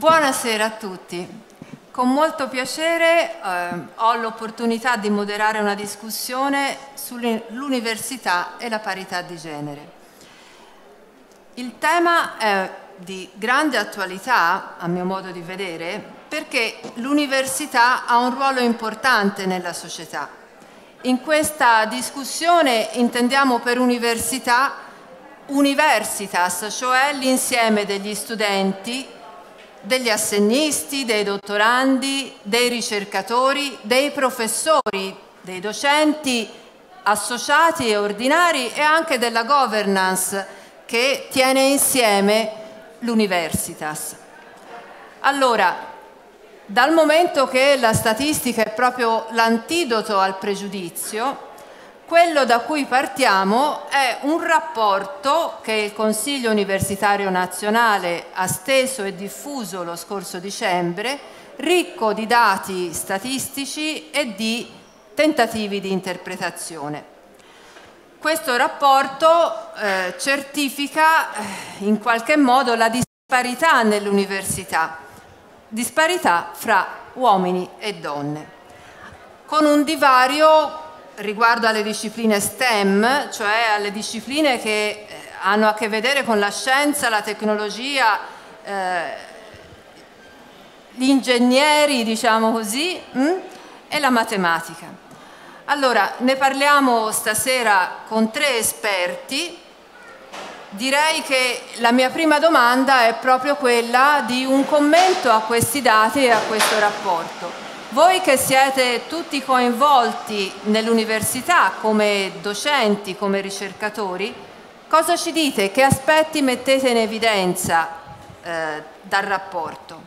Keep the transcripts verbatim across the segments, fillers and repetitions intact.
Buonasera a tutti. Con molto piacere eh, ho l'opportunità di moderare una discussione sull'università e la parità di genere. Il tema è di grande attualità, a mio modo di vedere, perché l'università ha un ruolo importante nella società. In questa discussione intendiamo per università universitas, cioè l'insieme degli studenti, degli assegnisti, dei dottorandi, dei ricercatori, dei professori, dei docenti associati e ordinari e anche della governance che tiene insieme l'universitas. Allora, dal momento che la statistica è proprio l'antidoto al pregiudizio, quello da cui partiamo è un rapporto che il Consiglio Universitario Nazionale ha steso e diffuso lo scorso dicembre, ricco di dati statistici e di tentativi di interpretazione. Questo rapporto eh, certifica eh, in qualche modo la disparità nell'università, disparità fra uomini e donne, con un divario riguardo alle discipline STEM, cioè alle discipline che hanno a che vedere con la scienza, la tecnologia, eh, gli ingegneri, diciamo così, mh? e la matematica. Allora, ne parliamo stasera con tre esperti. Direi che la mia prima domanda è proprio quella di un commento a questi dati e a questo rapporto. Voi che siete tutti coinvolti nell'università come docenti, come ricercatori, cosa ci dite? Che aspetti mettete in evidenza eh, dal rapporto?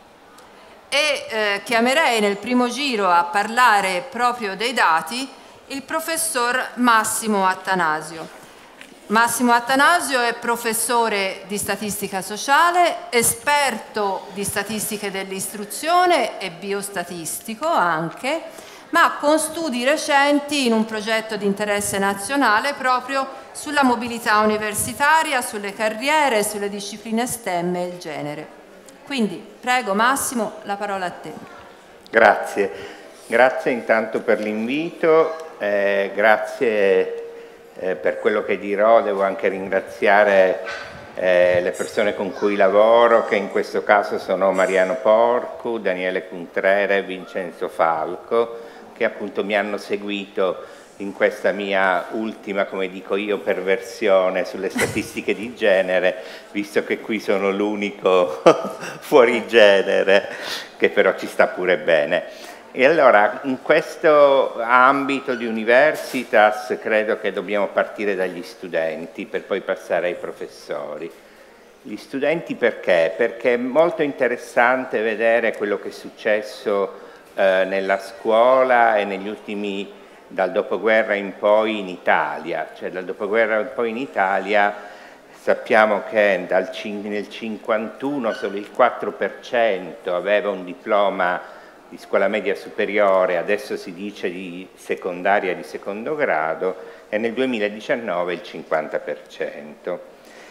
E eh, chiamerei nel primo giro a parlare proprio dei dati il professor Massimo Attanasio. Massimo Attanasio è professore di statistica sociale, esperto di statistiche dell'istruzione e biostatistico anche, ma con studi recenti in un progetto di interesse nazionale proprio sulla mobilità universitaria, sulle carriere, sulle discipline STEM e il genere. Quindi, prego Massimo, la parola a te. Grazie. Grazie intanto per l'invito, eh, grazie Eh, per quello che dirò. Devo anche ringraziare eh, le persone con cui lavoro, che in questo caso sono Mariano Porcu, Daniele Cuntrere e Vincenzo Falco, che appunto mi hanno seguito in questa mia ultima, come dico io, perversione sulle statistiche di genere, visto che qui sono l'unico fuori genere, che però ci sta pure bene. E allora, in questo ambito di universitas, credo che dobbiamo partire dagli studenti per poi passare ai professori. Gli studenti perché? Perché è molto interessante vedere quello che è successo eh, nella scuola e negli ultimi, dal dopoguerra in poi in Italia. Cioè dal dopoguerra in poi in Italia sappiamo che dal, nel cinquantuno solo il quattro per cento aveva un diploma di scuola media superiore, adesso si dice di secondaria di secondo grado, e nel duemiladiciannove il cinquanta per cento.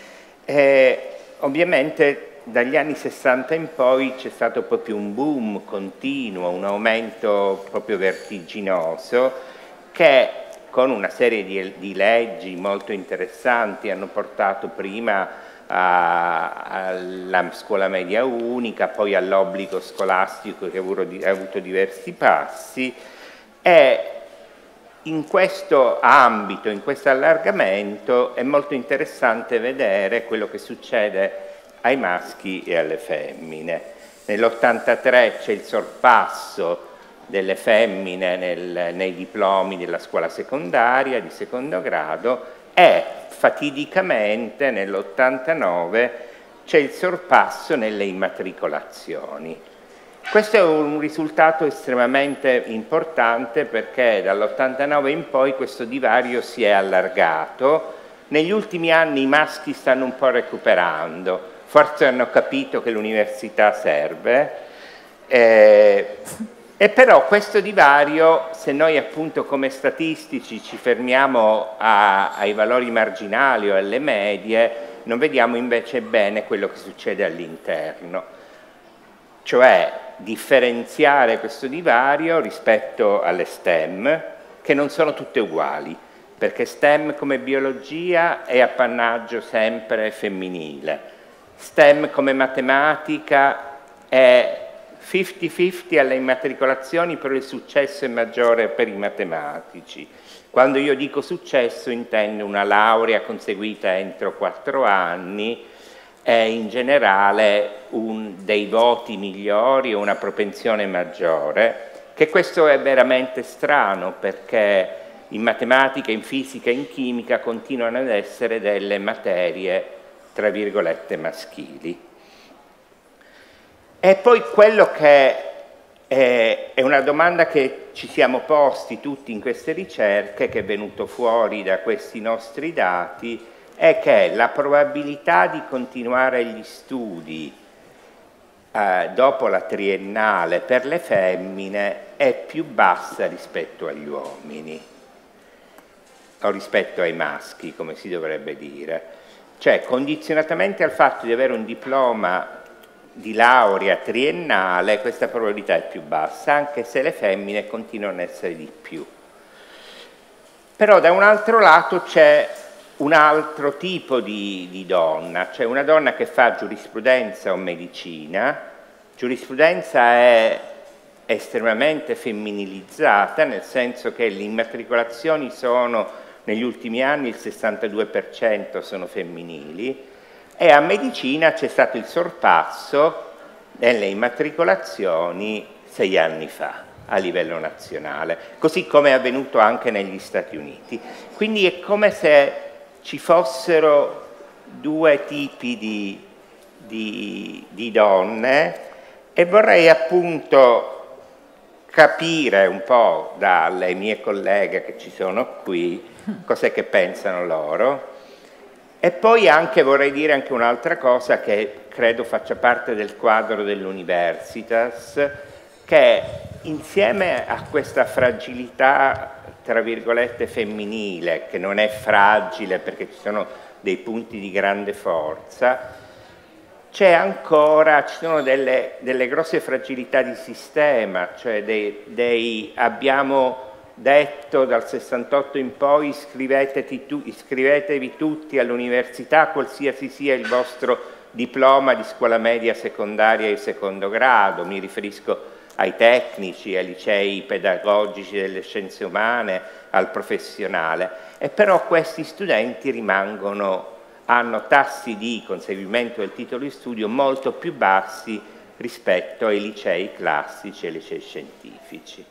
E ovviamente dagli anni sessanta in poi c'è stato proprio un boom continuo, un aumento proprio vertiginoso, che con una serie di, di leggi molto interessanti hanno portato prima alla scuola media unica, poi all'obbligo scolastico che ha avuto diversi passi, e in questo ambito, in questo allargamento, è molto interessante vedere quello che succede ai maschi e alle femmine. Nell'ottantatré c'è il sorpasso delle femmine nel, nei diplomi della scuola secondaria di secondo grado, e fatidicamente nell'ottantanove c'è il sorpasso nelle immatricolazioni. Questo è un risultato estremamente importante perché dall'ottantanove in poi questo divario si è allargato. Negli ultimi anni i maschi stanno un po' recuperando, forse hanno capito che l'università serve, eh, e però questo divario, se noi appunto come statistici ci fermiamo a, ai valori marginali o alle medie, non vediamo invece bene quello che succede all'interno. cioè differenziare questo divario rispetto alle STEM, che non sono tutte uguali, perché STEM come biologia è appannaggio sempre femminile, STEM come matematica è cinquanta cinquanta alle immatricolazioni, però il successo è maggiore per i matematici. Quando io dico successo intendo una laurea conseguita entro quattro anni e in generale un, dei voti migliori o una propensione maggiore, che questo è veramente strano perché in matematica, in fisica e in chimica continuano ad essere delle materie, tra virgolette, maschili. E poi quello che è, è una domanda che ci siamo posti tutti in queste ricerche, che è venuto fuori da questi nostri dati, è che la probabilità di continuare gli studi eh, dopo la triennale per le femmine è più bassa rispetto agli uomini, o rispetto ai maschi, come si dovrebbe dire. Cioè, condizionatamente al fatto di avere un diploma di laurea triennale, questa probabilità è più bassa, anche se le femmine continuano ad essere di più. Però da un altro lato c'è un altro tipo di, di donna, cioè una donna che fa giurisprudenza o medicina. Giurisprudenza è estremamente femminilizzata, nel senso che le immatricolazioni sono, negli ultimi anni, il sessantadue per cento sono femminili, e a medicina c'è stato il sorpasso nelle immatricolazioni sei anni fa a livello nazionale, così come è avvenuto anche negli Stati Uniti. Quindi è come se ci fossero due tipi di, di, di donne, e vorrei appunto capire un po' dalle mie colleghe che ci sono qui cos'è che pensano loro. E poi anche vorrei dire anche un'altra cosa che credo faccia parte del quadro dell'Universitas, che insieme a questa fragilità, tra virgolette, femminile, che non è fragile perché ci sono dei punti di grande forza, c'è ancora, ci sono delle, delle grosse fragilità di sistema, cioè dei, dei abbiamo detto dal sessantotto in poi iscrivetevi, tu, iscrivetevi tutti all'università, qualsiasi sia il vostro diploma di scuola media secondaria e secondo grado. Mi riferisco ai tecnici, ai licei pedagogici delle scienze umane, al professionale. E però questi studenti rimangono, hanno tassi di conseguimento del titolo di studio molto più bassi rispetto ai licei classici e ai licei scientifici.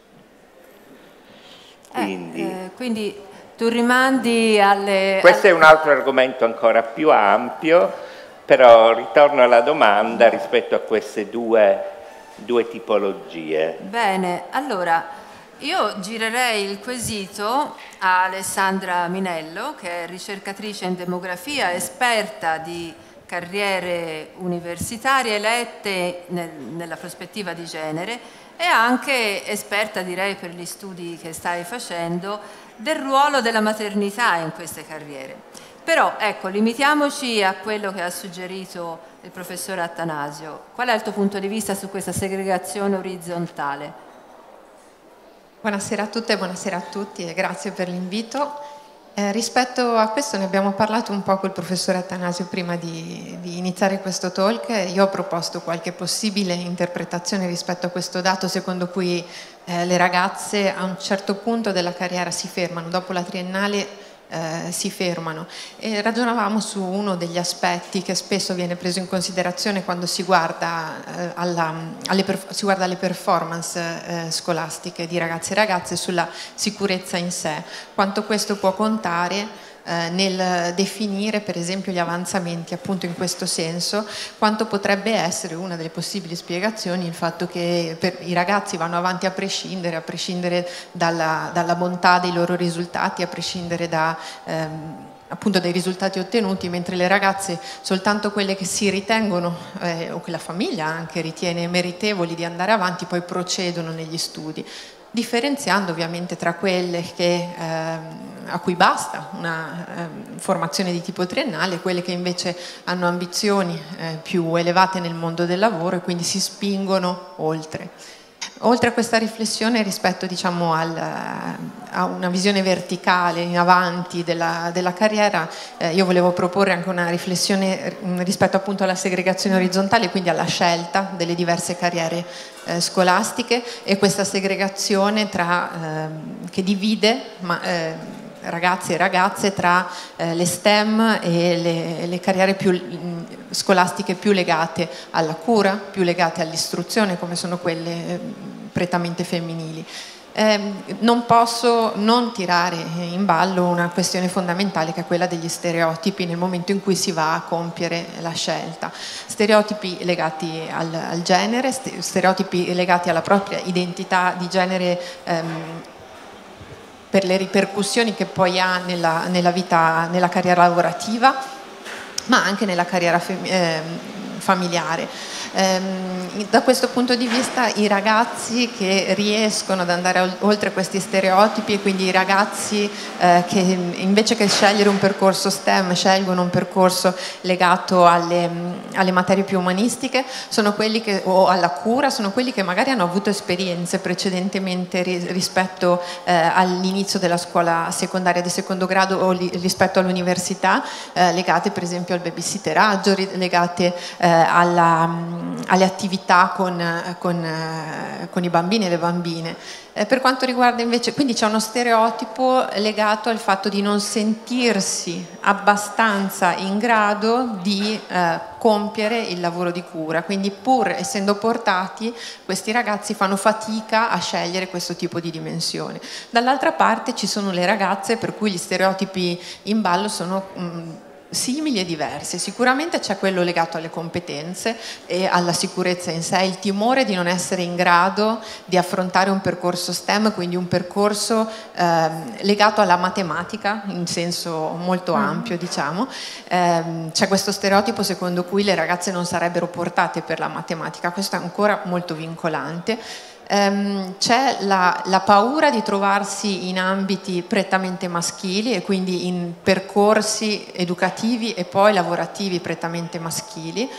Quindi, eh, eh, quindi tu rimandi alle... Questo è un altro argomento ancora più ampio, però ritorno alla domanda rispetto a queste due, due tipologie. Bene, allora io girerei il quesito a Alessandra Minello, che è ricercatrice in demografia, esperta di carriere universitarie elette nel, nella prospettiva di genere, e anche esperta, direi, per gli studi che stai facendo del ruolo della maternità in queste carriere. Però, ecco, limitiamoci a quello che ha suggerito il professor Attanasio. Qual è il tuo punto di vista su questa segregazione orizzontale? Buonasera a tutte e buonasera a tutti e grazie per l'invito. Eh, rispetto a questo ne abbiamo parlato un po' col professore Attanasio prima di, di iniziare questo talk. Io ho proposto qualche possibile interpretazione rispetto a questo dato secondo cui eh, le ragazze a un certo punto della carriera si fermano, dopo la triennale eh, si fermano, e ragionavamo su uno degli aspetti che spesso viene preso in considerazione quando si guarda, eh, alla, alle, si guarda alle performance eh, scolastiche di ragazzi e ragazze sulla sicurezza in sé, quanto questo può contare nel definire per esempio gli avanzamenti appunto in questo senso, quanto potrebbe essere una delle possibili spiegazioni il fatto che per i ragazzi vanno avanti a prescindere, a prescindere dalla, dalla bontà dei loro risultati, a prescindere da ehm, appunto dai risultati ottenuti, mentre le ragazze soltanto quelle che si ritengono eh, o che la famiglia anche ritiene meritevoli di andare avanti poi procedono negli studi. differenziando ovviamente tra quelle che, eh, a cui basta una eh, formazione di tipo triennale e quelle che invece hanno ambizioni eh, più elevate nel mondo del lavoro e quindi si spingono oltre. Oltre a questa riflessione rispetto, diciamo, al, a una visione verticale in avanti della, della carriera, eh, io volevo proporre anche una riflessione rispetto appunto alla segregazione orizzontale, quindi alla scelta delle diverse carriere eh, scolastiche e questa segregazione tra, eh, che divide ma, eh, ragazzi e ragazze tra eh, le STEM e le, le carriere più mh, scolastiche più legate alla cura, più legate all'istruzione, come sono quelle eh, prettamente femminili. Eh, non posso non tirare in ballo una questione fondamentale che è quella degli stereotipi nel momento in cui si va a compiere la scelta. Stereotipi legati al, al genere, stereotipi legati alla propria identità di genere ehm, per le ripercussioni che poi ha nella, nella vita, nella carriera lavorativa, ma anche nella carriera eh, familiare. Ehm, da questo punto di vista i ragazzi che riescono ad andare oltre questi stereotipi e quindi i ragazzi eh, che invece che scegliere un percorso STEM scelgono un percorso legato alle, alle materie più umanistiche sono quelli che, o alla cura, sono quelli che magari hanno avuto esperienze precedentemente rispetto eh, all'inizio della scuola secondaria di secondo grado o li, rispetto all'università eh, legate per esempio al babysitteraggio, legate eh, alla alle attività con, con, con i bambini e le bambine. Eh, per quanto riguarda invece, quindi c'è uno stereotipo legato al fatto di non sentirsi abbastanza in grado di eh, compiere il lavoro di cura, quindi pur essendo portati questi ragazzi fanno fatica a scegliere questo tipo di dimensione. Dall'altra parte ci sono le ragazze per cui gli stereotipi in ballo sono mh, simili e diversi. Sicuramente c'è quello legato alle competenze e alla sicurezza in sé, il timore di non essere in grado di affrontare un percorso STEM, quindi un percorso eh, legato alla matematica in senso molto ampio, diciamo. Eh, c'è questo stereotipo secondo cui le ragazze non sarebbero portate per la matematica, questo è ancora molto vincolante. Um, c'è la, la paura di trovarsi in ambiti prettamente maschili e quindi in percorsi educativi e poi lavorativi prettamente maschili.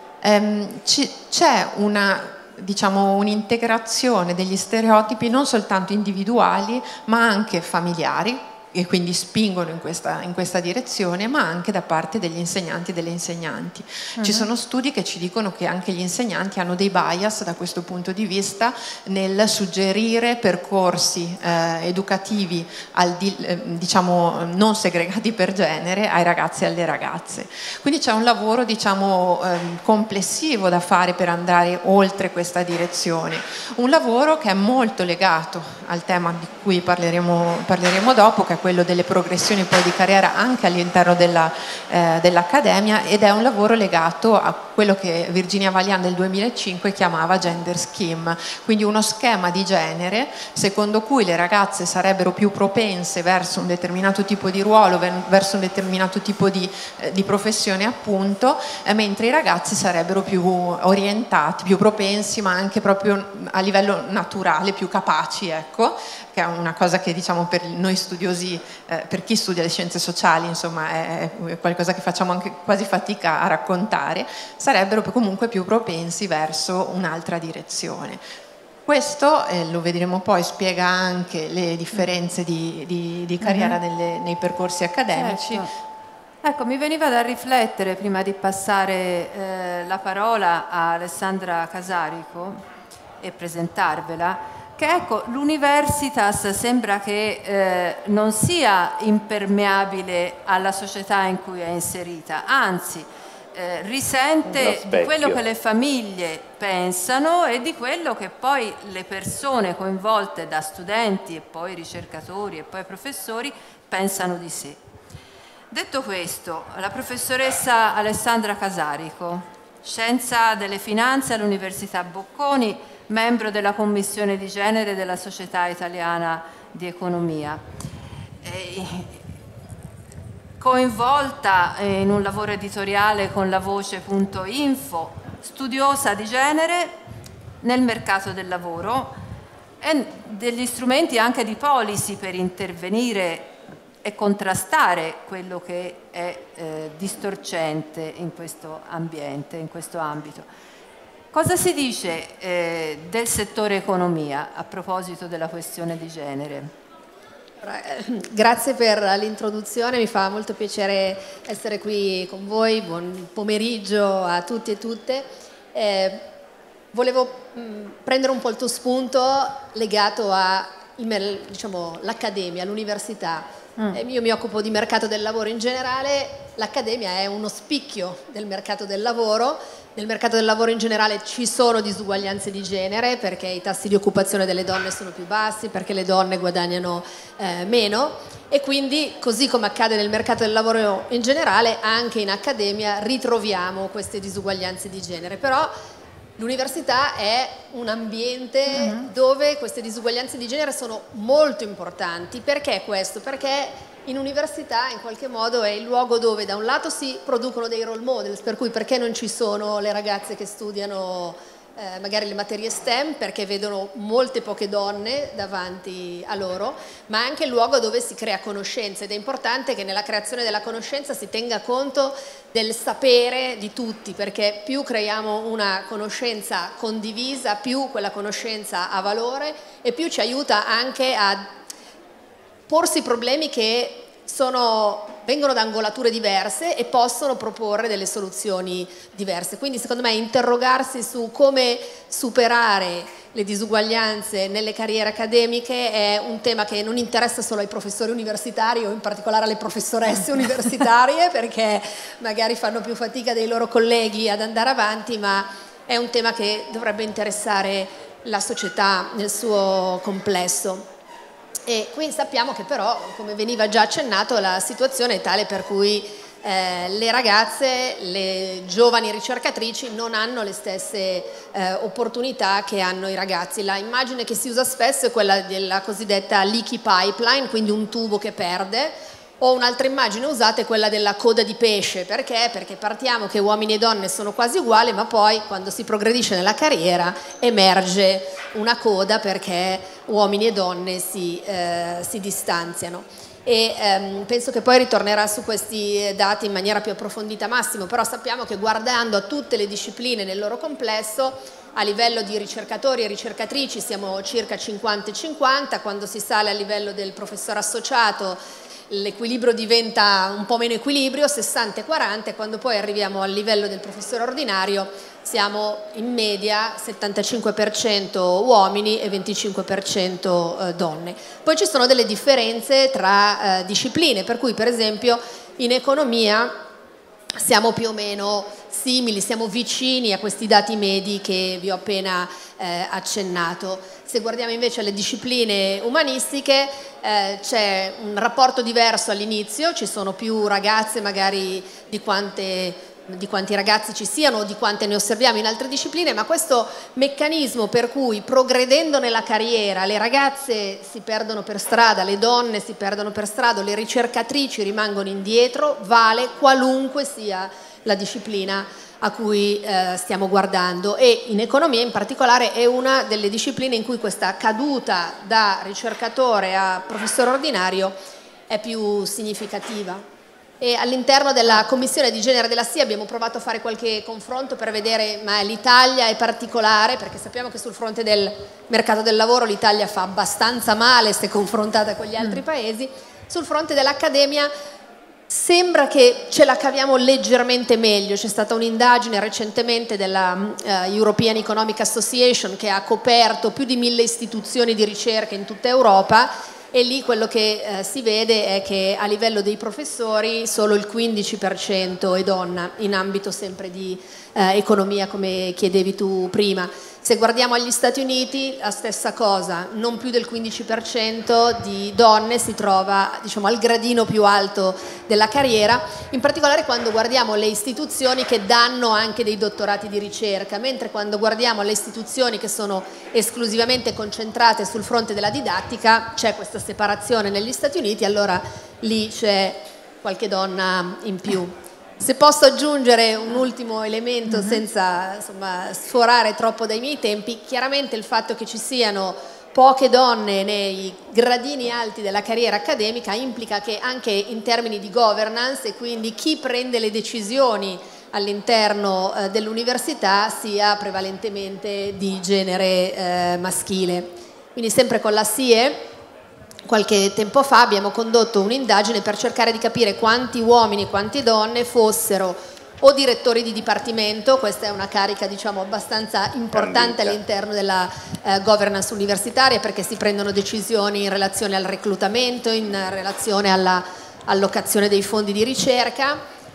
Um, c'è una, diciamo, un'integrazione degli stereotipi non soltanto individuali ma anche familiari e quindi spingono in questa, in questa direzione, ma anche da parte degli insegnanti e delle insegnanti. Uh-huh. Ci sono studi che ci dicono che anche gli insegnanti hanno dei bias da questo punto di vista nel suggerire percorsi eh, educativi al di, eh, diciamo non segregati per genere ai ragazzi e alle ragazze. Quindi c'è un lavoro, diciamo, eh, complessivo da fare per andare oltre questa direzione. Un lavoro che è molto legato al tema di cui parleremo, parleremo dopo, che è quello delle progressioni poi di carriera anche all'interno della, eh, dell'accademia, ed è un lavoro legato a quello che Virginia Valian nel duemilacinque chiamava gender scheme, quindi uno schema di genere secondo cui le ragazze sarebbero più propense verso un determinato tipo di ruolo, verso un determinato tipo di, eh, di professione appunto, eh, mentre i ragazzi sarebbero più orientati, più propensi, ma anche proprio a livello naturale più capaci, ecco, che è una cosa che diciamo per noi studiosi, eh, per chi studia le scienze sociali, insomma è qualcosa che facciamo anche quasi fatica a raccontare, sarebbero comunque più propensi verso un'altra direzione. Questo, eh, lo vedremo poi, spiega anche le differenze di, di, di carriera mm-hmm. nelle, nei percorsi accademici. Certo. Ecco, mi veniva da riflettere prima di passare eh, la parola a Alessandra Casarico e presentarvela, che ecco, l'Universitas sembra che eh, non sia impermeabile alla società in cui è inserita, anzi eh, risente di quello che le famiglie pensano e di quello che poi le persone coinvolte da studenti e poi ricercatori e poi professori pensano di sé. Detto questo, la professoressa Alessandra Casarico, Scienza delle Finanze all'Università Bocconi, membro della Commissione di Genere della Società Italiana di Economia, eh, coinvolta in un lavoro editoriale con la voce punto info, studiosa di genere nel mercato del lavoro, e degli strumenti anche di policy per intervenire e contrastare quello che è eh, distorcente in questo ambiente, in questo ambito. Cosa si dice eh, del settore economia a proposito della questione di genere? Grazie per l'introduzione, mi fa molto piacere essere qui con voi, buon pomeriggio a tutti e tutte. Eh, volevo mh, prendere un po' il tuo spunto legato all'accademia, diciamo, all'università. Mm. Eh, io mi occupo di mercato del lavoro in generale, l'accademia è uno spicchio del mercato del lavoro. Nel mercato del lavoro in generale ci sono disuguaglianze di genere perché i tassi di occupazione delle donne sono più bassi, perché le donne guadagnano eh, meno e quindi, così come accade nel mercato del lavoro in generale, anche in accademia ritroviamo queste disuguaglianze di genere. Però l'università è un ambiente uh-huh. dove queste disuguaglianze di genere sono molto importanti. Perché questo? Perché in università in qualche modo è il luogo dove da un lato si producono dei role models, per cui perché non ci sono le ragazze che studiano eh, magari le materie STEM, perché vedono molte poche donne davanti a loro, ma è anche il luogo dove si crea conoscenza ed è importante che nella creazione della conoscenza si tenga conto del sapere di tutti, perché più creiamo una conoscenza condivisa, più quella conoscenza ha valore e più ci aiuta anche a porsi problemi che sono, vengono da angolature diverse e possono proporre delle soluzioni diverse. Quindi secondo me interrogarsi su come superare le disuguaglianze nelle carriere accademiche è un tema che non interessa solo ai professori universitari o in particolare alle professoresse universitarie perché magari fanno più fatica dei loro colleghi ad andare avanti, ma è un tema che dovrebbe interessare la società nel suo complesso. E qui sappiamo che però, come veniva già accennato, la situazione è tale per cui eh, le ragazze, le giovani ricercatrici non hanno le stesse eh, opportunità che hanno i ragazzi. La immagine che si usa spesso è quella della cosiddetta leaky pipeline, quindi un tubo che perde, o un'altra immagine usata è quella della coda di pesce. Perché? Perché partiamo che uomini e donne sono quasi uguali, ma poi quando si progredisce nella carriera emerge una coda perché uomini e donne si, eh, si distanziano. E ehm, penso che poi ritornerà su questi dati in maniera più approfondita Massimo, però sappiamo che guardando a tutte le discipline nel loro complesso, a livello di ricercatori e ricercatrici siamo circa cinquanta e cinquanta, quando si sale a livello del professore associato l'equilibrio diventa un po' meno equilibrio, sessanta e quaranta, e quando poi arriviamo al livello del professore ordinario siamo in media settantacinque per cento uomini e venticinque per cento donne. Poi ci sono delle differenze tra eh, discipline, per cui per esempio in economia siamo più o meno simili, siamo vicini a questi dati medi che vi ho appena eh, accennato. Se guardiamo invece alle discipline umanistiche eh, c'è un rapporto diverso all'inizio, ci sono più ragazze magari di quante di quanti ragazzi ci siano o di quante ne osserviamo in altre discipline, ma questo meccanismo per cui progredendo nella carriera le ragazze si perdono per strada, le donne si perdono per strada, le ricercatrici rimangono indietro, vale qualunque sia la disciplina a cui eh, stiamo guardando, e in economia in particolare è una delle discipline in cui questa caduta da ricercatore a professore ordinario è più significativa. E all'interno della commissione di genere della S I A abbiamo provato a fare qualche confronto per vedere, ma l'Italia è particolare perché sappiamo che sul fronte del mercato del lavoro l'Italia fa abbastanza male se confrontata con gli altri paesi. Sul fronte dell'accademia sembra che ce la caviamo leggermente meglio. C'è stata un'indagine recentemente della uh, European Economic Association che ha coperto più di mille istituzioni di ricerca in tutta Europa, e lì quello che eh, si vede è che a livello dei professori solo il quindici per cento è donna, in ambito sempre di eh, economia, come chiedevi tu prima. Se guardiamo agli Stati Uniti la stessa cosa, non più del quindici per cento di donne si trova, diciamo, al gradino più alto della carriera, in particolare quando guardiamo le istituzioni che danno anche dei dottorati di ricerca, mentre quando guardiamo le istituzioni che sono esclusivamente concentrate sul fronte della didattica c'è questa separazione negli Stati Uniti, allora lì c'è qualche donna in più. Se posso aggiungere un ultimo elemento, mm-hmm. senza insomma, sforare troppo dai miei tempi, chiaramente il fatto che ci siano poche donne nei gradini alti della carriera accademica implica che anche in termini di governance, e quindi chi prende le decisioni all'interno eh, dell'università, sia prevalentemente di genere eh, maschile. Quindi sempre con la S I E qualche tempo fa abbiamo condotto un'indagine per cercare di capire quanti uomini e quante donne fossero o direttori di dipartimento, questa è una carica diciamo abbastanza importante all'interno della eh, governance universitaria, perché si prendono decisioni in relazione al reclutamento, in relazione alla allocazione dei fondi di ricerca,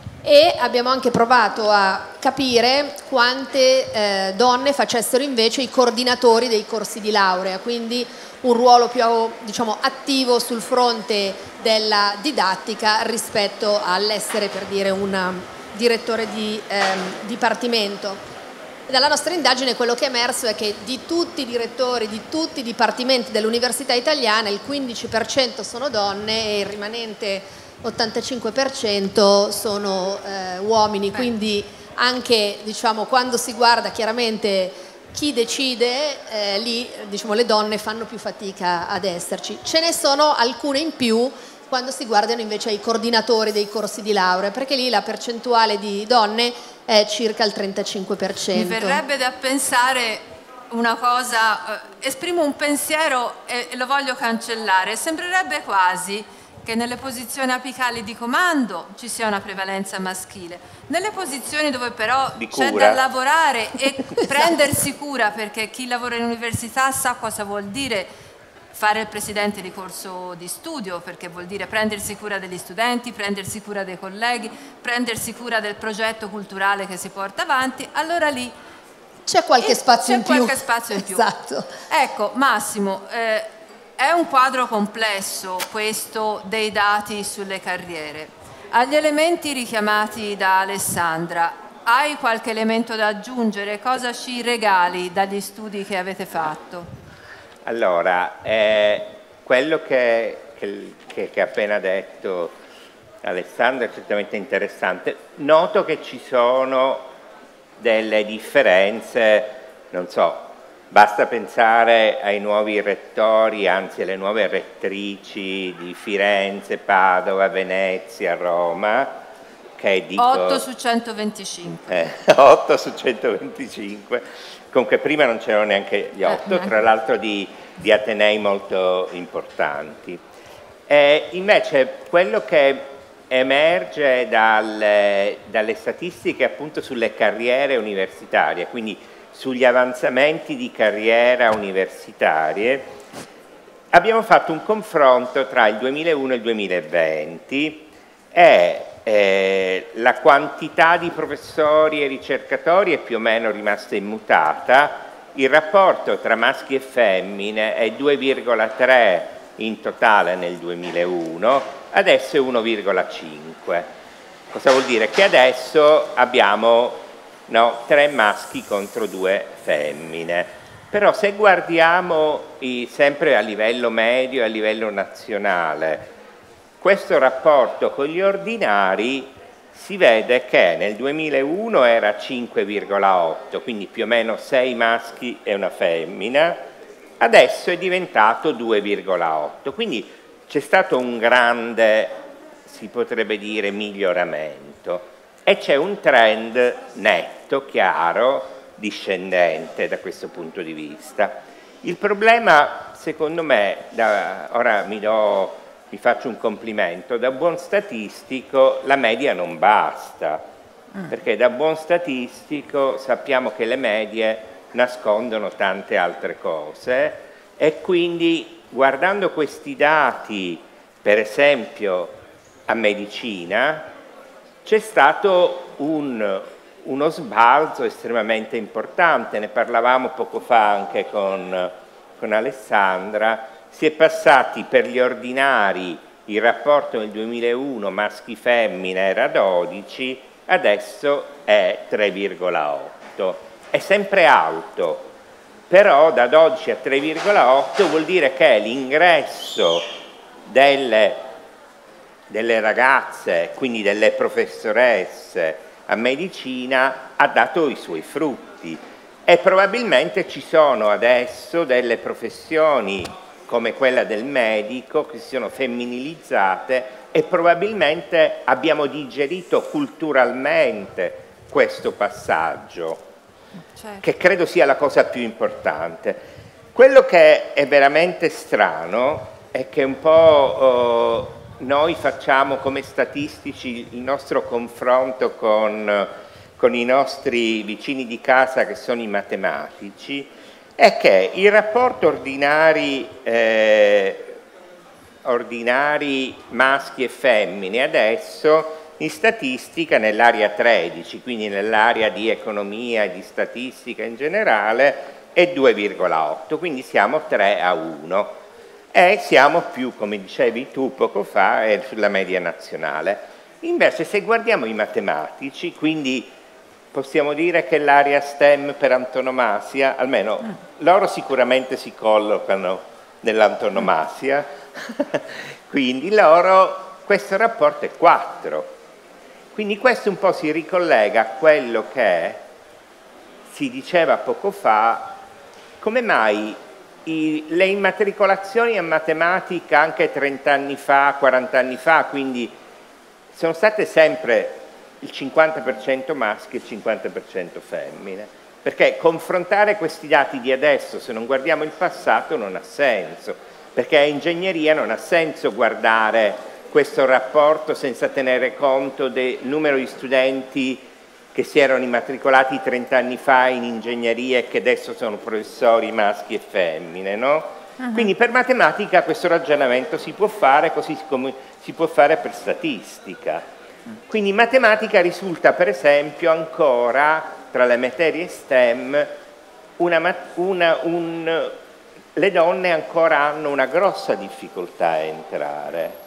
e abbiamo anche provato a capire quante eh, donne facessero invece i coordinatori dei corsi di laurea, quindi un ruolo più diciamo attivo sul fronte della didattica rispetto all'essere, per dire, una direttore di ehm, dipartimento. Dalla nostra indagine quello che è emerso è che di tutti i direttori, di tutti i dipartimenti dell'università italiana, il quindici per cento sono donne e il rimanente ottantacinque per cento sono eh, uomini. Quindi anche diciamo, quando si guarda chiaramente chi decide, eh, lì diciamo, le donne fanno più fatica ad esserci. Ce ne sono alcune in più quando si guardano invece ai coordinatori dei corsi di laurea, perché lì la percentuale di donne è circa il trentacinque per cento. Mi verrebbe da pensare una cosa, eh, esprimo un pensiero e, e lo voglio cancellare. Sembrerebbe quasi che nelle posizioni apicali di comando ci sia una prevalenza maschile, nelle posizioni dove però c'è da lavorare e prendersi cura, perché chi lavora in università sa cosa vuol dire fare il presidente di corso di studio, perché vuol dire prendersi cura degli studenti, prendersi cura dei colleghi, prendersi cura del progetto culturale che si porta avanti, allora lì c'è qualche spazio in più. C'è qualche spazio in più. Esatto. Ecco, Massimo, eh, è un quadro complesso questo dei dati sulle carriere. Agli elementi richiamati da Alessandra, hai qualche elemento da aggiungere? Cosa ci regali dagli studi che avete fatto? Allora, eh, quello che, che, che, che ha appena detto Alessandra è certamente interessante. Noto che ci sono delle differenze, non so, basta pensare ai nuovi rettori, anzi alle nuove rettrici di Firenze, Padova, Venezia, Roma, che dico... otto su centoventicinque. Eh, otto su centoventicinque. Comunque prima non c'erano neanche gli otto, tra l'altro di, di atenei molto importanti. E invece quello che emerge dalle, dalle statistiche appunto sulle carriere universitarie, quindi sugli avanzamenti di carriera universitarie, abbiamo fatto un confronto tra il duemilauno e il duemilaventi e eh, la quantità di professori e ricercatori è più o meno rimasta immutata, il rapporto tra maschi e femmine è due virgola tre in totale nel duemilauno, adesso è uno virgola cinque. Cosa vuol dire? Che adesso abbiamo no, tre maschi contro due femmine. Però se guardiamo i, sempre a livello medio e a livello nazionale, questo rapporto con gli ordinari si vede che nel duemilauno era cinque virgola otto, quindi più o meno sei maschi e una femmina, adesso è diventato due virgola otto, quindi c'è stato un grande, si potrebbe dire, miglioramento e c'è un trend netto, chiaro, discendente da questo punto di vista. Il problema, secondo me, da, ora mi do... vi faccio un complimento, da buon statistico la media non basta, perché da buon statistico sappiamo che le medie nascondono tante altre cose e quindi guardando questi dati, per esempio a medicina, c'è stato un, uno sbalzo estremamente importante, ne parlavamo poco fa anche con, con Alessandra. Si è passati per gli ordinari, il rapporto nel duemilauno maschi-femmina era dodici, adesso è tre virgola otto. È sempre alto, però da dodici a tre virgola otto vuol dire che l'ingresso delle, delle ragazze, quindi delle professoresse a medicina, ha dato i suoi frutti. e probabilmente ci sono adesso delle professioni come quella del medico che si sono femminilizzate e probabilmente abbiamo digerito culturalmente questo passaggio, certo, che credo sia la cosa più importante. Quello che è veramente strano è che un po' eh, noi facciamo come statistici il nostro confronto con, con i nostri vicini di casa che sono i matematici, è che il rapporto ordinari, eh, ordinari maschi e femmine adesso in statistica nell'area tredici, quindi nell'area di economia e di statistica in generale, è due virgola otto, quindi siamo tre a uno e siamo più, come dicevi tu poco fa, sulla media nazionale. Invece se guardiamo i matematici, quindi possiamo dire che l'area STEM per antonomasia, almeno mm. loro sicuramente si collocano nell'antonomasia, quindi loro, questo rapporto è quattro. Quindi questo un po' si ricollega a quello che si diceva poco fa, come mai i, le immatricolazioni a matematica anche trenta anni fa, quaranta anni fa, quindi sono state sempre il cinquanta per cento maschi e il cinquanta per cento femmine, perché confrontare questi dati di adesso, se non guardiamo il passato, non ha senso, perché a ingegneria non ha senso guardare questo rapporto senza tenere conto del numero di studenti che si erano immatricolati trenta anni fa in ingegneria e che adesso sono professori maschi e femmine, no? Uh-huh. Quindi per matematica questo ragionamento si può fare così come si può fare per statistica. Quindi matematica risulta per esempio ancora tra le materie STEM una, una, un, le donne ancora hanno una grossa difficoltà a entrare.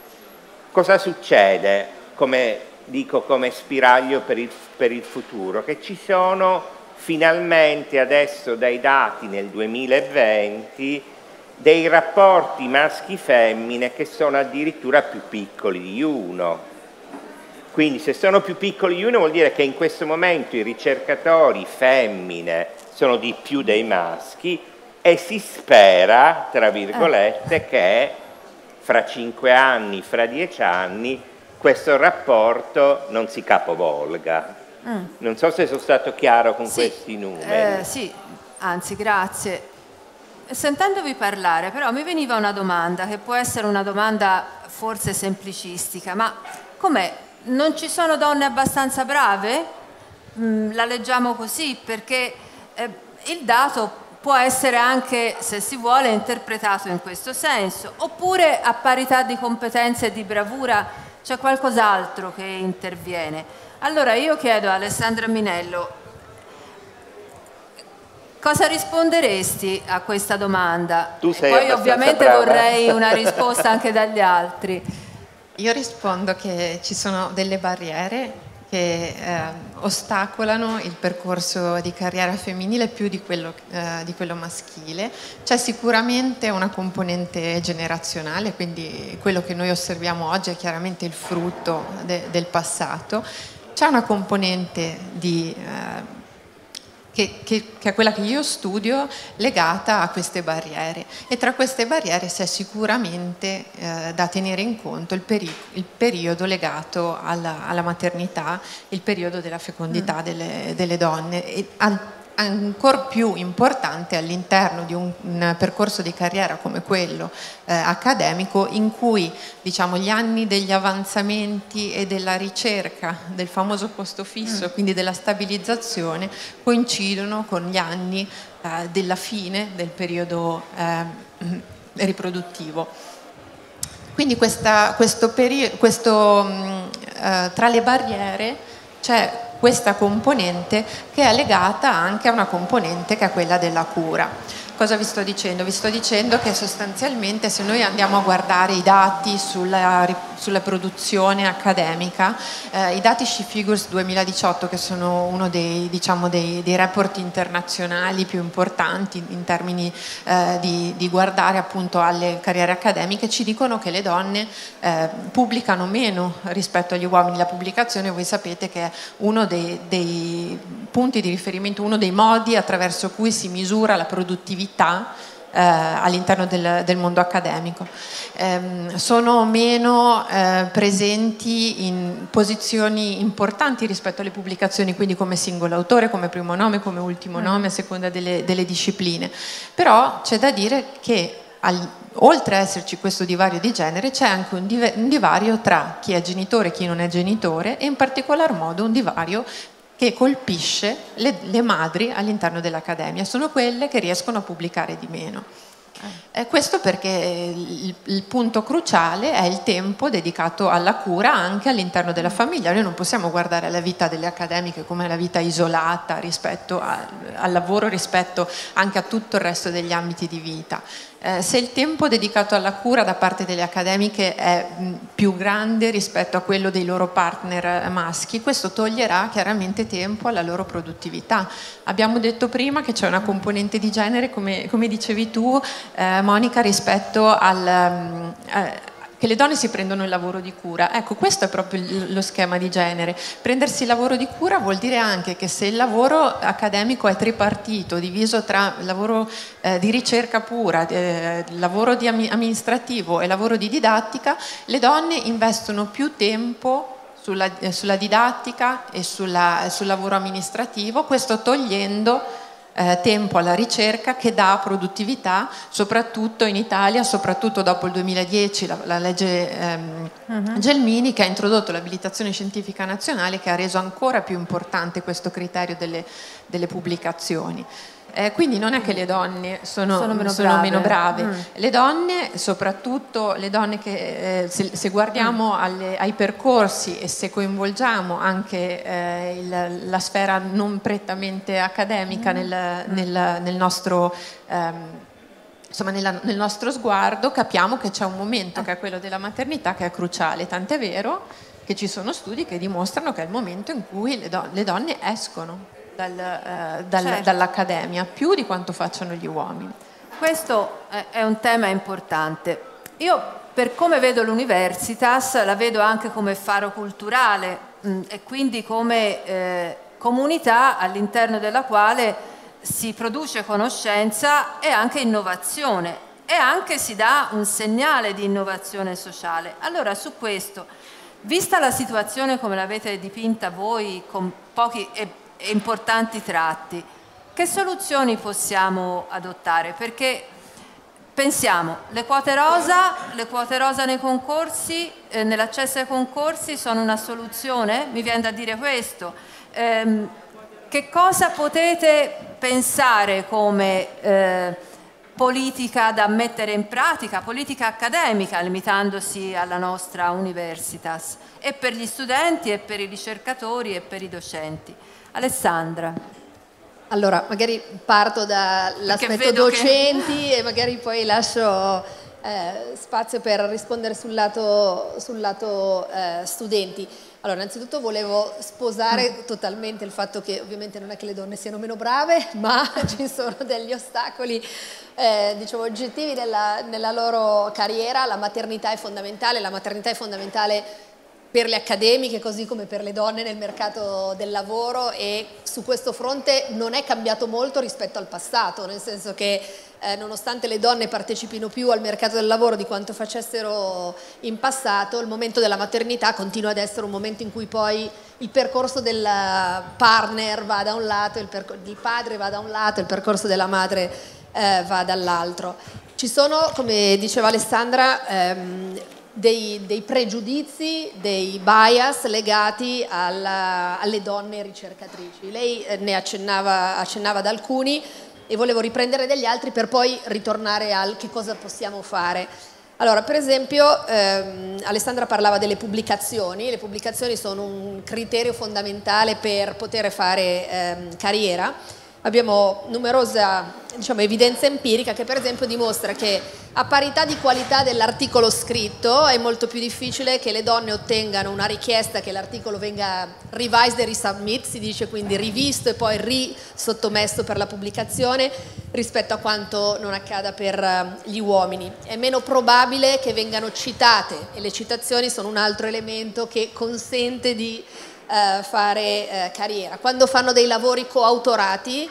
Cosa succede, come dico, come spiraglio per il, per il futuro? Che ci sono finalmente adesso dai dati nel duemilaventi dei rapporti maschi-femmine che sono addirittura più piccoli di uno. Quindi se sono più piccoli di uno vuol dire che in questo momento i ricercatori femmine sono di più dei maschi e si spera, tra virgolette, che fra cinque anni, fra dieci anni, questo rapporto non si capovolga. Mm. Non so se sono stato chiaro con sì, questi numeri. Eh, sì, anzi, grazie. Sentendovi parlare, però, mi veniva una domanda, che può essere una domanda forse semplicistica, ma com'è? Non ci sono donne abbastanza brave? Mm, la leggiamo così, perché eh, il dato può essere anche, se si vuole, interpretato in questo senso, oppure a parità di competenze e di bravura c'è qualcos'altro che interviene. Allora io chiedo a Alessandra Minello, cosa risponderesti a questa domanda? Tu sei Poi ovviamente brava. Vorrei una risposta anche dagli altri. Io rispondo che ci sono delle barriere che eh, ostacolano il percorso di carriera femminile più di quello, eh, di quello maschile. C'è sicuramente una componente generazionale, quindi quello che noi osserviamo oggi è chiaramente il frutto de, del passato. C'è una componente di... Eh, Che, che, che è quella che io studio, legata a queste barriere, e tra queste barriere c'è sicuramente eh, da tenere in conto il, peri il periodo legato alla, alla maternità, il periodo della fecondità mm. delle, delle donne, e an ancor più importante all'interno di un, un percorso di carriera come quello eh, accademico, in cui, diciamo, gli anni degli avanzamenti e della ricerca del famoso posto fisso, mm. quindi della stabilizzazione, coincidono con gli anni eh, della fine del periodo eh, riproduttivo. Quindi questa, questo periodo, questo, mh, eh, tra le barriere c'è questa componente che è legata anche a una componente che è quella della cura. Cosa vi sto dicendo? Vi sto dicendo che sostanzialmente se noi andiamo a guardare i dati sulla, sulla produzione accademica, eh, i dati SheFigures duemiladiciotto, che sono uno dei, diciamo, dei, dei report internazionali più importanti in termini eh, di, di guardare appunto alle carriere accademiche, ci dicono che le donne eh, pubblicano meno rispetto agli uomini. La pubblicazione, voi sapete che è uno dei, dei punti di riferimento, uno dei modi attraverso cui si misura la produttività Eh, all'interno del, del mondo accademico. Eh, sono meno eh, presenti in posizioni importanti rispetto alle pubblicazioni, quindi come singolo autore, come primo nome, come ultimo nome, a seconda delle, delle discipline. Però c'è da dire che al, oltre a esserci questo divario di genere, c'è anche un, div un divario tra chi è genitore e chi non è genitore, e in particolar modo un divario che colpisce le, le madri all'interno dell'accademia. Sono quelle che riescono a pubblicare di meno. Eh, questo perché il, il punto cruciale è il tempo dedicato alla cura anche all'interno della famiglia. Noi non possiamo guardare la vita delle accademiche come la vita isolata rispetto a, al lavoro, rispetto anche a tutto il resto degli ambiti di vita. Eh, se il tempo dedicato alla cura da parte delle accademiche è mh, più grande rispetto a quello dei loro partner maschi, questo toglierà chiaramente tempo alla loro produttività. Abbiamo detto prima che c'è una componente di genere, come, come dicevi tu, eh, Monica, rispetto al... Um, eh, che le donne si prendono il lavoro di cura. Ecco, questo è proprio lo schema di genere. Prendersi il lavoro di cura vuol dire anche che se il lavoro accademico è tripartito, diviso tra lavoro eh, di ricerca pura, eh, lavoro di amministrativo e lavoro di didattica, le donne investono più tempo sulla, eh, sulla didattica e sulla, sul lavoro amministrativo, questo togliendo Eh, tempo alla ricerca, che dà produttività, soprattutto in Italia, soprattutto dopo il duemiladieci, la, la legge ehm, uh-huh. Gelmini, che ha introdotto l'abilitazione scientifica nazionale, che ha reso ancora più importante questo criterio delle, delle pubblicazioni. Eh, quindi non è che le donne sono, sono meno sono brave, meno brave. Mm. Le donne, soprattutto le donne che eh, se, se guardiamo mm. alle, ai percorsi e se coinvolgiamo anche eh, il, la sfera non prettamente accademica mm. nel, nel, nel nostro ehm, insomma nella, nel nostro sguardo, capiamo che c'è un momento che è quello della maternità che è cruciale, tant'è vero che ci sono studi che dimostrano che è il momento in cui le, do, le donne escono Dal, eh, dal, certo. dall'accademia, più di quanto facciano gli uomini. Questo è un tema importante. Io, per come vedo l'Universitas, la vedo anche come faro culturale mh, e quindi come eh, comunità all'interno della quale si produce conoscenza e anche innovazione, e anche si dà un segnale di innovazione sociale. Allora, su questo, vista la situazione come l'avete dipinta voi, con pochi e importanti tratti, che soluzioni possiamo adottare? Perché pensiamo, le quote rosa, le quote rosa nei concorsi, eh, nell'accesso ai concorsi sono una soluzione? Mi viene da dire questo. Ehm, che cosa potete pensare come eh, politica da mettere in pratica, politica accademica, limitandosi alla nostra Universitas, e per gli studenti, e per i ricercatori, e per i docenti? Alessandra. Allora, magari parto dall'aspetto docenti che... e magari poi lascio eh, spazio per rispondere sul lato, sul lato eh, studenti. Allora, innanzitutto volevo sposare mm. totalmente il fatto che ovviamente non è che le donne siano meno brave, ma ci sono degli ostacoli eh, diciamo oggettivi nella, nella loro carriera. La maternità è fondamentale, la maternità è fondamentale per le accademiche così come per le donne nel mercato del lavoro, e su questo fronte non è cambiato molto rispetto al passato, nel senso che eh, nonostante le donne partecipino più al mercato del lavoro di quanto facessero in passato, il momento della maternità continua ad essere un momento in cui poi il percorso del partner va da un lato, il, il padre va da un lato, il percorso della madre eh, va dall'altro. Ci sono, come diceva Alessandra, ehm, Dei, dei pregiudizi, dei bias legati alla, alle donne ricercatrici. Lei ne accennava, accennava ad alcuni e volevo riprendere degli altri per poi ritornare al che cosa possiamo fare. Allora, per esempio, ehm, Alessandra parlava delle pubblicazioni. Le pubblicazioni sono un criterio fondamentale per poter fare ehm, carriera. Abbiamo numerosa diciamo, evidenza empirica che per esempio dimostra che a parità di qualità dell'articolo scritto è molto più difficile che le donne ottengano una richiesta che l'articolo venga revised e resubmit, si dice, quindi rivisto e poi risottomesso per la pubblicazione, rispetto a quanto non accada per gli uomini. È meno probabile che vengano citate, e le citazioni sono un altro elemento che consente di eh, fare eh, carriera. Quando fanno dei lavori coautorati,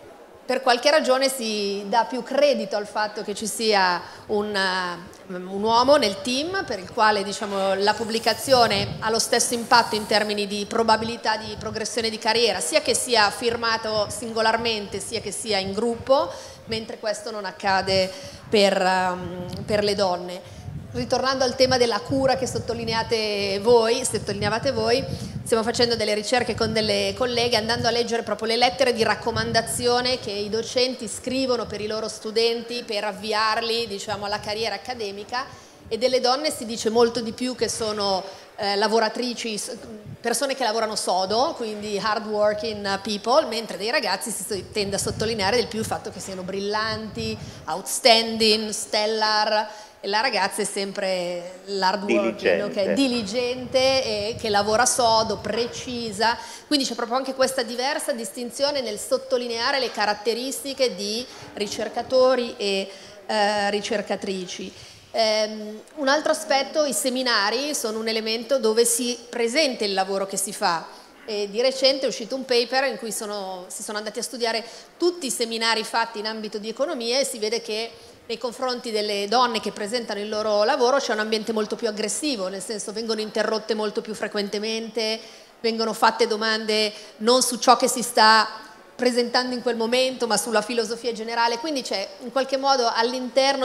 per qualche ragione si dà più credito al fatto che ci sia un, uh, un uomo nel team, per il quale, diciamo, la pubblicazione ha lo stesso impatto in termini di probabilità di progressione di carriera, sia che sia firmato singolarmente sia che sia in gruppo, mentre questo non accade per, um, per le donne. Ritornando al tema della cura che sottolineate voi, sottolineavate voi, stiamo facendo delle ricerche con delle colleghe, andando a leggere proprio le lettere di raccomandazione che i docenti scrivono per i loro studenti per avviarli, diciamo, alla carriera accademica, e delle donne si dice molto di più che sono eh, lavoratrici, persone che lavorano sodo, quindi hard working people, mentre dei ragazzi si tende a sottolineare del più il fatto che siano brillanti, outstanding, stellar. E la ragazza è sempre l'hard working, okay? Diligente, e che lavora sodo, precisa, quindi c'è proprio anche questa diversa distinzione nel sottolineare le caratteristiche di ricercatori e eh, ricercatrici. Um, un altro aspetto, i seminari sono un elemento dove si presenta il lavoro che si fa. E di recente è uscito un paper in cui sono, si sono andati a studiare tutti i seminari fatti in ambito di economia, e si vede che nei confronti delle donne che presentano il loro lavoro c'è un ambiente molto più aggressivo, nel senso vengono interrotte molto più frequentemente, vengono fatte domande non su ciò che si sta presentando in quel momento, ma sulla filosofia generale, quindi c'è in qualche modo all'interno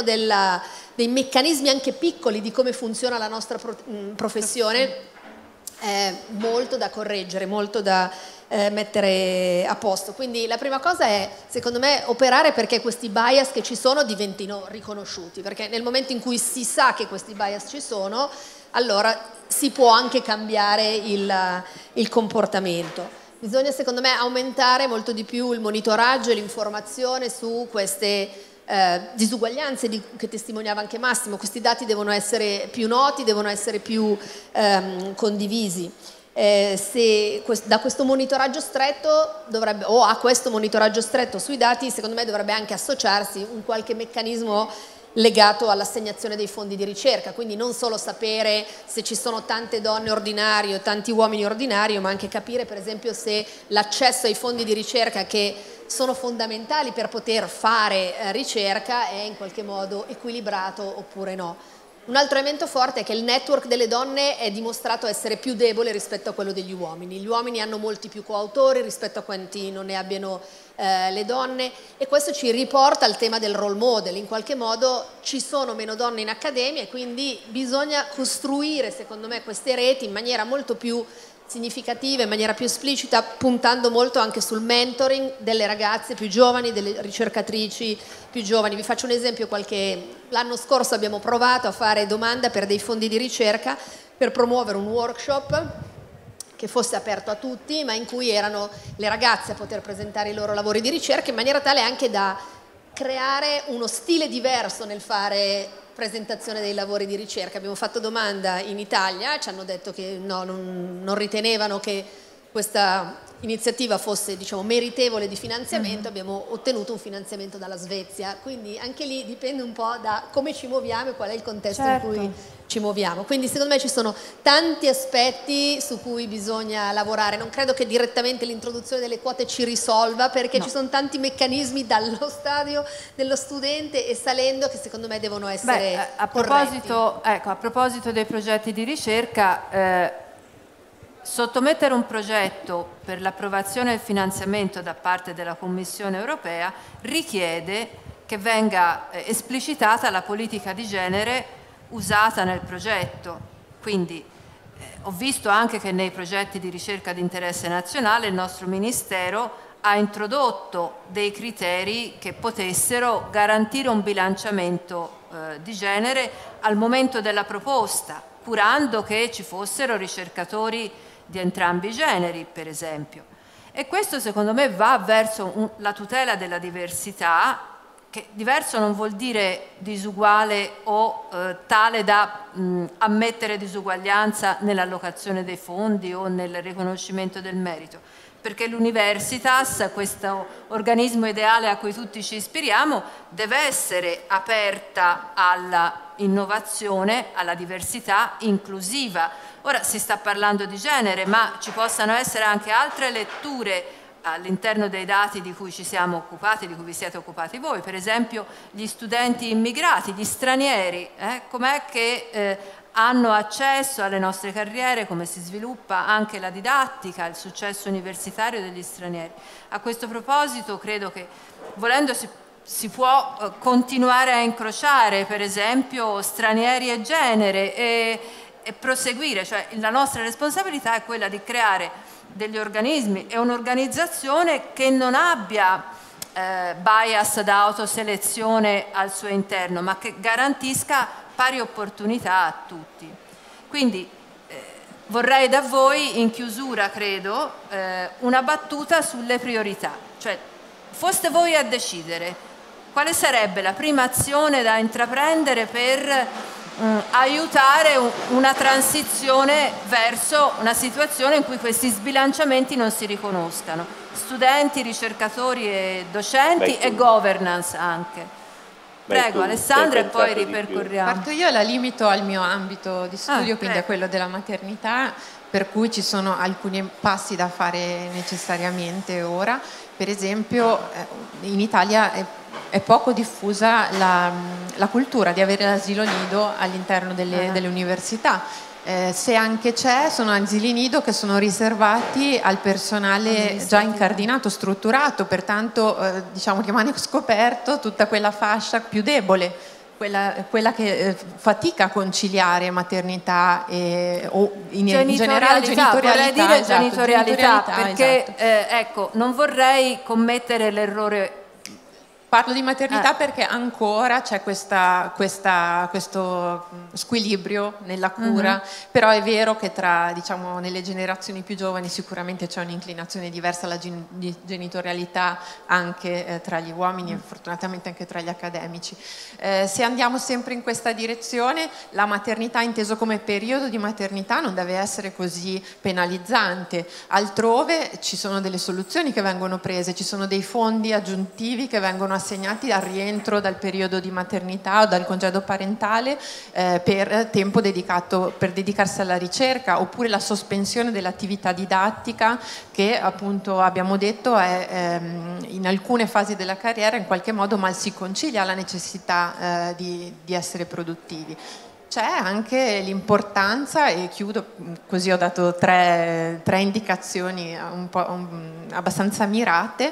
dei meccanismi anche piccoli di come funziona la nostra pro, mh, professione eh, molto da correggere, molto da eh, mettere a posto. Quindi la prima cosa è, secondo me, operare perché questi bias che ci sono diventino riconosciuti, perché nel momento in cui si sa che questi bias ci sono, allora si può anche cambiare il, il comportamento. Bisogna, secondo me, aumentare molto di più il monitoraggio e l'informazione su queste eh, disuguaglianze di, che testimoniava anche Massimo. Questi dati devono essere più noti, devono essere più ehm, condivisi. Eh, se quest- da questo monitoraggio stretto dovrebbe, o a questo monitoraggio stretto sui dati, secondo me dovrebbe anche associarsi un qualche meccanismo legato all'assegnazione dei fondi di ricerca, quindi non solo sapere se ci sono tante donne ordinarie o tanti uomini ordinari, ma anche capire per esempio se l'accesso ai fondi di ricerca, che sono fondamentali per poter fare eh, ricerca, è in qualche modo equilibrato oppure no. Un altro elemento forte è che il network delle donne è dimostrato essere più debole rispetto a quello degli uomini. Gli uomini hanno molti più coautori rispetto a quanti non ne abbiano eh, le donne, e questo ci riporta al tema del role model. In qualche modo ci sono meno donne in accademia e quindi bisogna costruire, secondo me, queste reti in maniera molto più significativa, in maniera più esplicita, puntando molto anche sul mentoring delle ragazze più giovani, delle ricercatrici più giovani. Vi faccio un esempio: qualche l'anno scorso abbiamo provato a fare domanda per dei fondi di ricerca per promuovere un workshop che fosse aperto a tutti, ma in cui erano le ragazze a poter presentare i loro lavori di ricerca, in maniera tale anche da creare uno stile diverso nel fare presentazione dei lavori di ricerca. Abbiamo fatto domanda in Italia, ci hanno detto che no, non, non ritenevano che questa iniziativa fosse, diciamo, meritevole di finanziamento. Mm-hmm. Abbiamo ottenuto un finanziamento dalla Svezia, quindi anche lì dipende un po' da come ci muoviamo e qual è il contesto, certo, in cui ci muoviamo. Quindi secondo me ci sono tanti aspetti su cui bisogna lavorare. Non credo che direttamente l'introduzione delle quote ci risolva, perché no, ci sono tanti meccanismi dallo stadio dello studente e salendo che secondo me devono essere Beh, a proposito, ecco, a proposito dei progetti di ricerca, eh, sottomettere un progetto per l'approvazione del finanziamento da parte della Commissione europea richiede che venga eh, esplicitata la politica di genere usata nel progetto. Quindi eh, ho visto anche che nei progetti di ricerca di interesse nazionale il nostro Ministero ha introdotto dei criteri che potessero garantire un bilanciamento eh, di genere al momento della proposta, curando che ci fossero ricercatori di entrambi i generi, per esempio. E questo secondo me va verso un, la tutela della diversità, che diverso non vuol dire disuguale o eh, tale da mh, ammettere disuguaglianza nell'allocazione dei fondi o nel riconoscimento del merito, perché l'Universitas, questo organismo ideale a cui tutti ci ispiriamo, deve essere aperta alla innovazione, alla diversità inclusiva. Ora si sta parlando di genere, ma ci possano essere anche altre letture all'interno dei dati di cui ci siamo occupati, di cui vi siete occupati voi, per esempio gli studenti immigrati, gli stranieri, eh? Com'è che eh, hanno accesso alle nostre carriere, come si sviluppa anche la didattica, il successo universitario degli stranieri. A questo proposito credo che, volendo, si, si può eh, continuare a incrociare, per esempio, stranieri e genere e, e proseguire, cioè la nostra responsabilità è quella di creare degli organismi e un'organizzazione che non abbia eh, bias da autoselezione al suo interno, ma che garantisca pari opportunità a tutti. Quindi eh, vorrei da voi, in chiusura credo, eh, una battuta sulle priorità, cioè foste voi a decidere quale sarebbe la prima azione da intraprendere per Mm, aiutare un, una transizione verso una situazione in cui questi sbilanciamenti non si riconoscano. Studenti, ricercatori e docenti Beh, e governance anche. Prego, Beh, Alessandra, e poi ripercorriamo. Parto io, la limito al mio ambito di studio, ah, quindi a quello della maternità, per cui ci sono alcuni passi da fare necessariamente ora. Per esempio, in Italia è è poco diffusa la, la cultura di avere l'asilo nido all'interno delle, uh-huh. delle università. Eh, se anche c'è, sono asili nido che sono riservati al personale già incardinato, strutturato, pertanto eh, diciamo rimane scoperto tutta quella fascia più debole, quella, quella che eh, fatica a conciliare maternità e, o in, in generale genitorialità. Vorrei dire esatto, genitorialità, genitorialità perché esatto. eh, ecco, non vorrei commettere l'errore. Parlo di maternità eh. perché ancora c'è questa, questa, questo squilibrio nella cura, uh-huh. però è vero che tra, diciamo, nelle generazioni più giovani sicuramente c'è un'inclinazione diversa alla gen- genitorialità anche eh, tra gli uomini uh-huh. e fortunatamente anche tra gli accademici. Eh, se andiamo sempre in questa direzione, la maternità inteso come periodo di maternità non deve essere così penalizzante. Altrove ci sono delle soluzioni che vengono prese, ci sono dei fondi aggiuntivi che vengono assegnati al rientro dal periodo di maternità o dal congedo parentale eh, per tempo dedicato per dedicarsi alla ricerca, oppure la sospensione dell'attività didattica che appunto abbiamo detto è ehm, in alcune fasi della carriera in qualche modo mal si concilia alla necessità eh, di, di essere produttivi. C'è anche l'importanza, e chiudo così, ho dato tre, tre indicazioni un po', un, abbastanza mirate,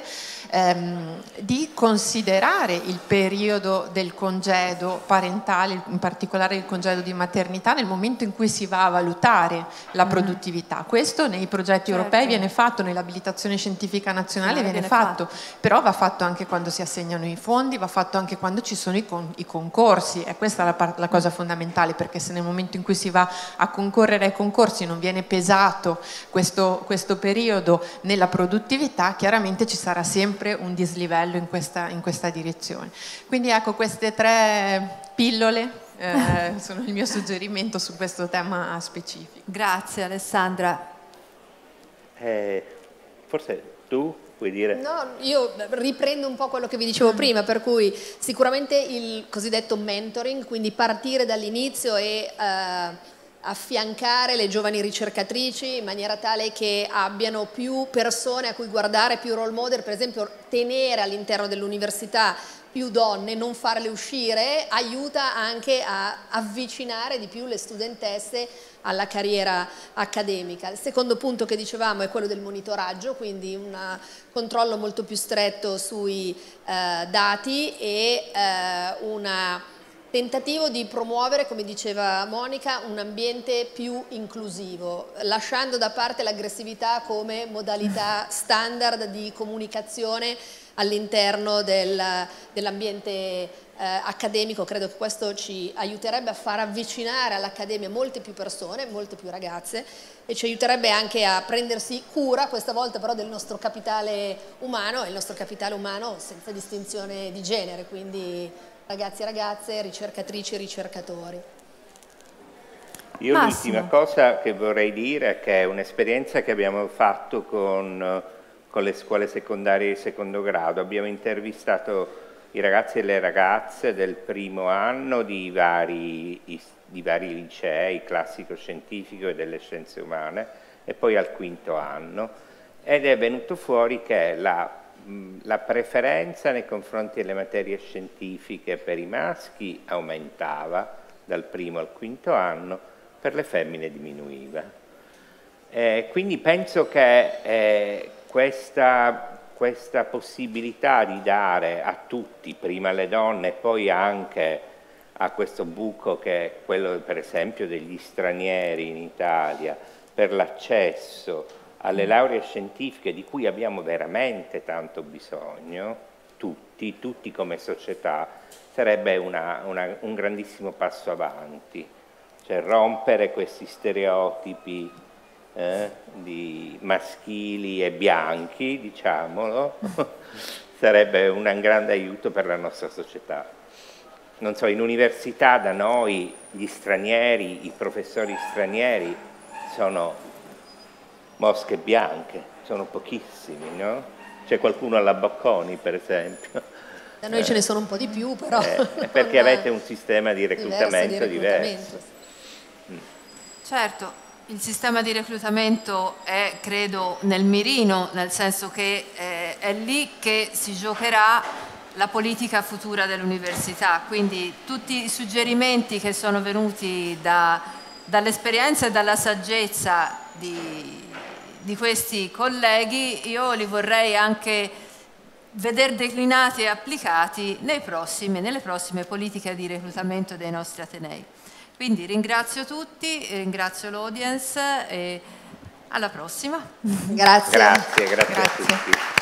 ehm, di considerare il periodo del congedo parentale, in particolare il congedo di maternità, nel momento in cui si va a valutare la produttività. Questo nei progetti certo. europei viene fatto, nell'abilitazione scientifica nazionale viene, viene fatto, fatto, però va fatto anche quando si assegnano i fondi, va fatto anche quando ci sono i, con, i concorsi, e questa è la, par- la cosa fondamentale, perché se nel momento in cui si va a concorrere ai concorsi non viene pesato questo, questo periodo nella produttività, chiaramente ci sarà sempre un dislivello in questa, in questa direzione. Quindi ecco, queste tre pillole eh, sono il mio suggerimento su questo tema specifico. Grazie Alessandra. Eh, forse tu vuoi dire? No, io riprendo un po' quello che vi dicevo prima, per cui sicuramente il cosiddetto mentoring, quindi partire dall'inizio e eh, affiancare le giovani ricercatrici in maniera tale che abbiano più persone a cui guardare, più role model, per esempio tenere all'interno dell'università più donne, non farle uscire, aiuta anche a avvicinare di più le studentesse alla carriera accademica. Il secondo punto che dicevamo è quello del monitoraggio, quindi un controllo molto più stretto sui eh, dati e eh, un tentativo di promuovere, come diceva Monica, un ambiente più inclusivo, lasciando da parte l'aggressività come modalità standard di comunicazione all'interno del, dell'ambiente eh, accademico. Credo che questo ci aiuterebbe a far avvicinare all'Accademia molte più persone, molte più ragazze, e ci aiuterebbe anche a prendersi cura, questa volta però, del nostro capitale umano, e il nostro capitale umano senza distinzione di genere, quindi ragazzi e ragazze, ricercatrici e ricercatori. Io l'ultima cosa che vorrei dire è che è un'esperienza che abbiamo fatto con, con le scuole secondarie di secondo grado. Abbiamo intervistato i ragazzi e le ragazze del primo anno di vari, di vari licei, classico-scientifico e delle scienze umane, e poi al quinto anno, ed è venuto fuori che la, la preferenza nei confronti delle materie scientifiche per i maschi aumentava dal primo al quinto anno, per le femmine diminuiva. Eh, quindi penso che eh, questa, questa possibilità di dare a tutti, prima alle donne e poi anche a questo buco che è quello per esempio degli stranieri in Italia, per l'accesso alle lauree scientifiche di cui abbiamo veramente tanto bisogno, tutti, tutti come società, sarebbe una, una, un grandissimo passo avanti. Cioè rompere questi stereotipi eh, di maschili e bianchi, diciamolo, sarebbe un grande aiuto per la nostra società. Non so, in università da noi gli stranieri, i professori stranieri sono mosche bianche, sono pochissimi, no? C'è qualcuno alla Bocconi, per esempio. Da noi eh, ce ne sono un po' di più, però... Eh, perché avete un sistema di reclutamento diverso. Di reclutamento. diverso. Certo, il sistema di reclutamento è, credo, nel mirino, nel senso che eh, è lì che si giocherà la politica futura dell'università, quindi tutti i suggerimenti che sono venuti da, dall'esperienza e dalla saggezza di, di questi colleghi, io li vorrei anche vedere declinati e applicati nei prossimi, nelle prossime politiche di reclutamento dei nostri atenei. Quindi ringrazio tutti, ringrazio l'audience e alla prossima. Grazie. Grazie, grazie, grazie. a tutti.